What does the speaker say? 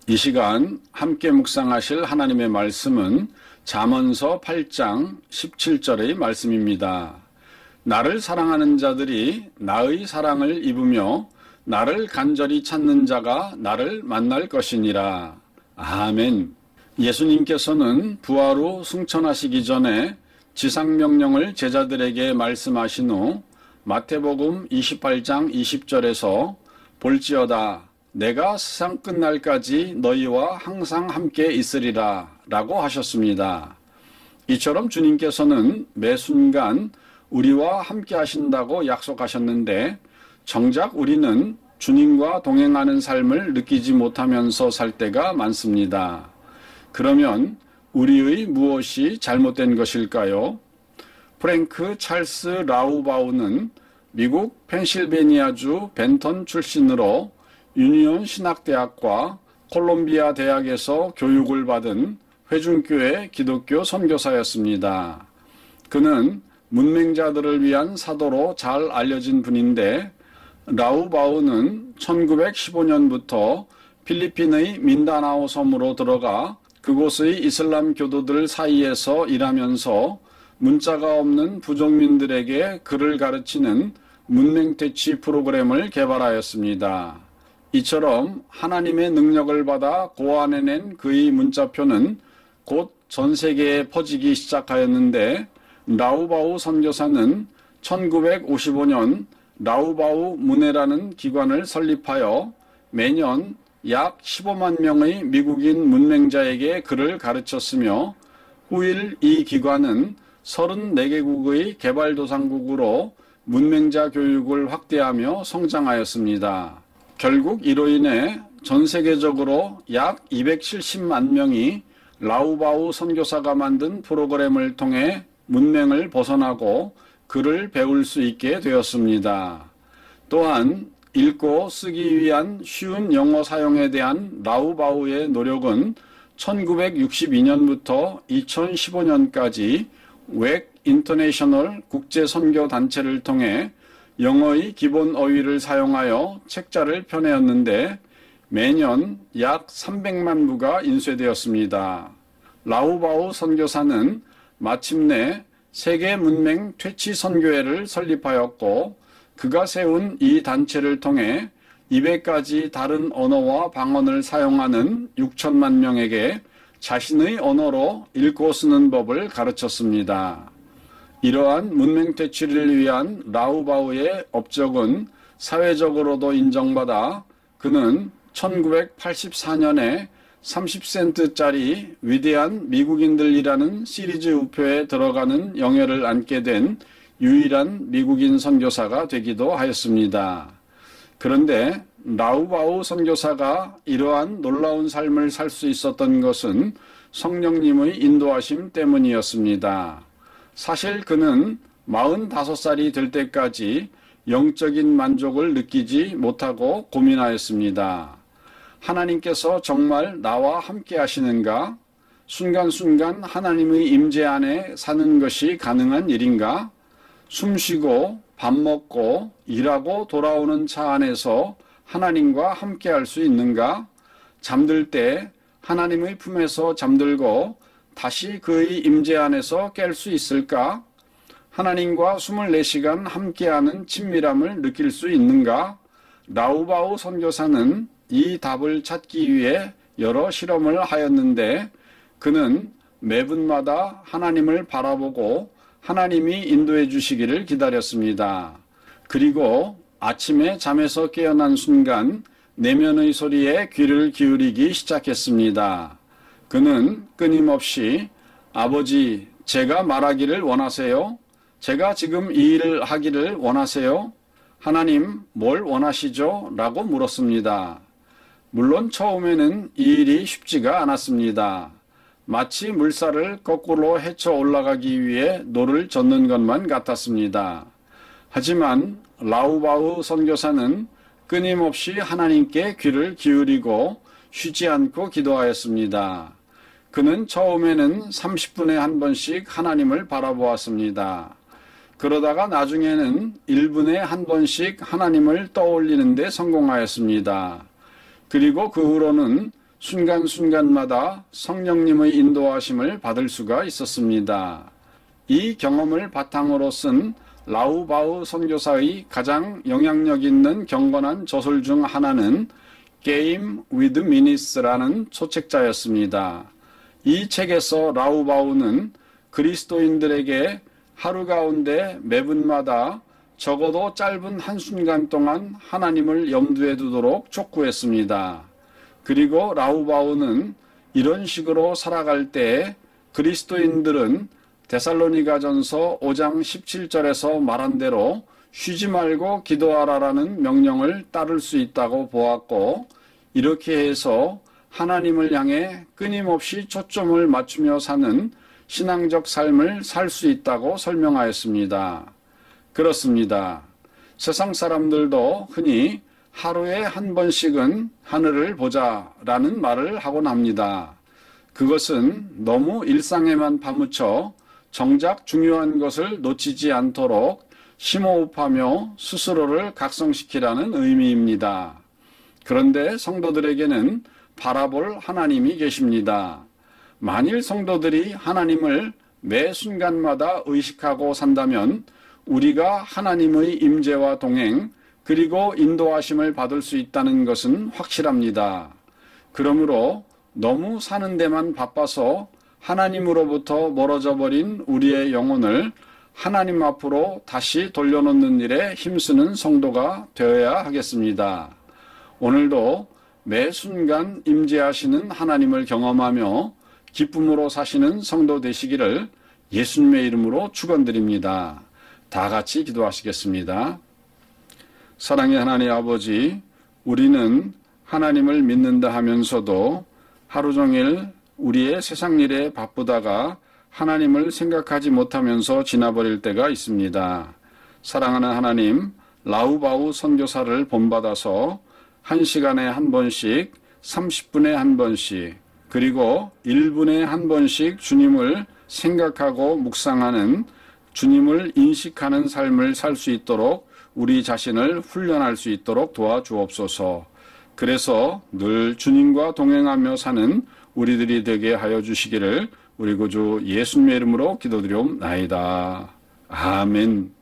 이 시간 함께 묵상하실 하나님의 말씀은 잠언서 8장 17절의 말씀입니다. 나를 사랑하는 자들이 나의 사랑을 입으며 나를 간절히 찾는 자가 나를 만날 것이니라. 아멘. 예수님께서는 부활 후 승천하시기 전에 지상명령을 제자들에게 말씀하신 후 마태복음 28장 20절에서 볼지어다 내가 세상 끝날까지 너희와 항상 함께 있으리라 라고 하셨습니다. 이처럼 주님께서는 매 순간 우리와 함께 하신다고 약속하셨는데 정작 우리는 주님과 동행하는 삶을 느끼지 못하면서 살 때가 많습니다. 그러면 우리의 무엇이 잘못된 것일까요? 프랭크 찰스 라우바우는 미국 펜실베니아주 벤턴 출신으로 유니온 신학대학과 콜롬비아 대학에서 교육을 받은 회중교회 기독교 선교사였습니다. 그는 문맹자들을 위한 사도로 잘 알려진 분인데 라우바우는 1915년부터 필리핀의 민다나오 섬으로 들어가 그곳의 이슬람 교도들 사이에서 일하면서 문자가 없는 부족민들에게 글을 가르치는 문맹퇴치 프로그램을 개발하였습니다. 이처럼 하나님의 능력을 받아 고안해낸 그의 문자표는 곧 전 세계에 퍼지기 시작하였는데 라우바우 선교사는 1955년 라우바우 문회라는 기관을 설립하여 매년 약 15만 명의 미국인 문맹자에게 글을 가르쳤으며 후일 이 기관은 34개국의 개발도상국으로 문맹자 교육을 확대하며 성장하였습니다. 결국 이로 인해 전 세계적으로 약 270만 명이 라우바우 선교사가 만든 프로그램을 통해 문맹을 벗어나고 글을 배울 수 있게 되었습니다. 또한 읽고 쓰기 위한 쉬운 영어 사용에 대한 라우바우의 노력은 1962년부터 2015년까지 웩 인터내셔널 국제선교단체를 통해 영어의 기본 어휘를 사용하여 책자를 펴내었는데 매년 약 300만 부가 인쇄되었습니다. 라우바우 선교사는 마침내 세계 문맹 퇴치 선교회를 설립하였고 그가 세운 이 단체를 통해 200가지 다른 언어와 방언을 사용하는 6천만 명에게 자신의 언어로 읽고 쓰는 법을 가르쳤습니다. 이러한 문맹 퇴치를 위한 라우바우의 업적은 사회적으로도 인정받아 그는 1984년에 30센트짜리 위대한 미국인들이라는 시리즈 우표에 들어가는 영예를 안게 된 유일한 미국인 선교사가 되기도 하였습니다. 그런데 라우바우 선교사가 이러한 놀라운 삶을 살 수 있었던 것은 성령님의 인도하심 때문이었습니다. 사실 그는 45살이 될 때까지 영적인 만족을 느끼지 못하고 고민하였습니다. 하나님께서 정말 나와 함께 하시는가? 순간순간 하나님의 임재 안에 사는 것이 가능한 일인가? 숨쉬고 밥 먹고 일하고 돌아오는 차 안에서 하나님과 함께 할 수 있는가? 잠들 때 하나님의 품에서 잠들고 다시 그의 임재 안에서 깰 수 있을까? 하나님과 24시간 함께하는 친밀함을 느낄 수 있는가? 라우바우 선교사는 이 답을 찾기 위해 여러 실험을 하였는데 그는 매분마다 하나님을 바라보고 하나님이 인도해 주시기를 기다렸습니다. 그리고 아침에 잠에서 깨어난 순간 내면의 소리에 귀를 기울이기 시작했습니다. 그는 끊임없이 아버지, 제가 말하기를 원하세요? 제가 지금 이 일을 하기를 원하세요? 하나님, 뭘 원하시죠? 라고 물었습니다. 물론 처음에는 이 일이 쉽지가 않았습니다. 마치 물살을 거꾸로 헤쳐 올라가기 위해 노를 젓는 것만 같았습니다. 하지만 라우바우 선교사는 끊임없이 하나님께 귀를 기울이고 쉬지 않고 기도하였습니다. 그는 처음에는 30분에 한 번씩 하나님을 바라보았습니다. 그러다가 나중에는 1분에 한 번씩 하나님을 떠올리는 데 성공하였습니다. 그리고 그 후로는 순간순간마다 성령님의 인도하심을 받을 수가 있었습니다. 이 경험을 바탕으로 쓴 라우바우 선교사의 가장 영향력 있는 경건한 저술 중 하나는 Game with Minutes라는 소책자였습니다. 이 책에서 라우바우는 그리스도인들에게 하루 가운데 매분마다 적어도 짧은 한순간 동안 하나님을 염두에 두도록 촉구했습니다. 그리고 라우바우는 이런 식으로 살아갈 때 그리스도인들은 데살로니가전서 5장 17절에서 말한 대로 쉬지 말고 기도하라라는 명령을 따를 수 있다고 보았고, 이렇게 해서 하나님을 향해 끊임없이 초점을 맞추며 사는 신앙적 삶을 살 수 있다고 설명하였습니다. 그렇습니다. 세상 사람들도 흔히 하루에 한 번씩은 하늘을 보자라는 말을 하곤 합니다. 그것은 너무 일상에만 파묻혀 정작 중요한 것을 놓치지 않도록 심호흡하며 스스로를 각성시키라는 의미입니다. 그런데 성도들에게는 바라볼 하나님이 계십니다. 만일 성도들이 하나님을 매 순간마다 의식하고 산다면 우리가 하나님의 임재와 동행 그리고 인도하심을 받을 수 있다는 것은 확실합니다. 그러므로 너무 사는 데만 바빠서 하나님으로부터 멀어져 버린 우리의 영혼을 하나님 앞으로 다시 돌려놓는 일에 힘쓰는 성도가 되어야 하겠습니다. 오늘도 매 순간 임재하시는 하나님을 경험하며 기쁨으로 사시는 성도 되시기를 예수님의 이름으로 축원드립니다. 다 같이 기도하시겠습니다. 사랑의 하나님 아버지, 우리는 하나님을 믿는다 하면서도 하루 종일 우리의 세상 일에 바쁘다가 하나님을 생각하지 못하면서 지나버릴 때가 있습니다. 사랑하는 하나님, 라우바우 선교사를 본받아서 1시간에 한 번씩, 30분에 한 번씩, 그리고 1분에 한 번씩 주님을 생각하고 묵상하는, 주님을 인식하는 삶을 살 수 있도록 우리 자신을 훈련할 수 있도록 도와주옵소서. 그래서 늘 주님과 동행하며 사는 우리들이 되게 하여 주시기를 우리 구주 예수님의 이름으로 기도드리옵나이다. 아멘.